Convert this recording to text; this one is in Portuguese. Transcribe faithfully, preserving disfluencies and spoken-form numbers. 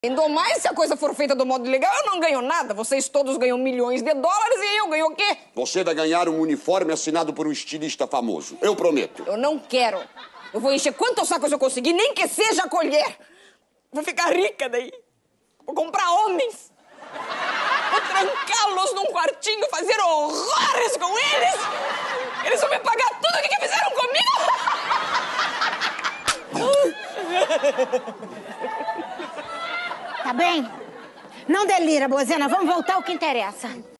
Ainda mais se a coisa for feita do modo legal, eu não ganho nada. Vocês todos ganham milhões de dólares e eu ganho o quê? Você vai ganhar um uniforme assinado por um estilista famoso. Eu prometo. Eu não quero. Eu vou encher quantos sacos eu conseguir, nem que seja colher. Vou ficar rica daí. Vou comprar homens. Vou trancá-los num quartinho, fazer horrores com eles. Eles vão me pagar tudo o que fizeram comigo. Tá bem? Não delira, Bozena. Vamos voltar ao que interessa.